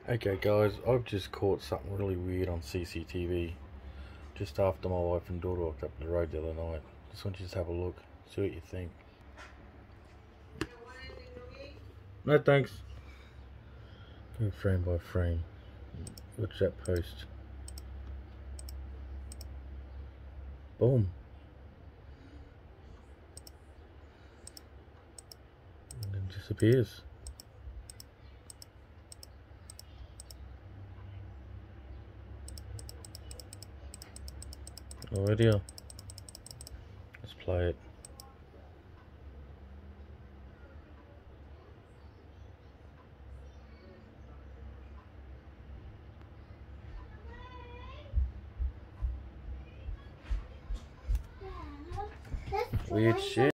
Okay guys, I've just caught something really weird on CCTV just after my wife and daughter walked up the road the other night. Just want you to have a look, see what you think. No thanks. Go frame by frame. Watch that post. Boom. And then disappears. Alright, here. Let's play it. Weird shit.